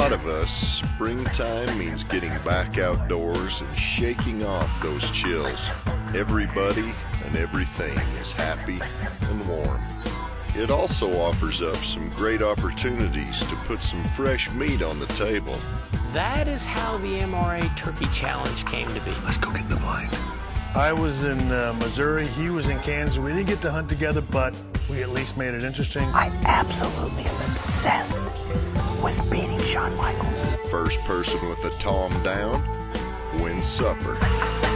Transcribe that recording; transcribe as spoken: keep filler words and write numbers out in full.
lot of us, springtime means getting back outdoors and shaking off those chills. Everybody and everything is happy and warm. It also offers up some great opportunities to put some fresh meat on the table. That is how the M R A Turkey Challenge came to be. Let's go get the blind. I was in uh, Missouri, he was in Kansas. We didn't get to hunt together, but we at least made it interesting. I absolutely am obsessed with beating Shawn Michaels. First person with a tom down wins supper.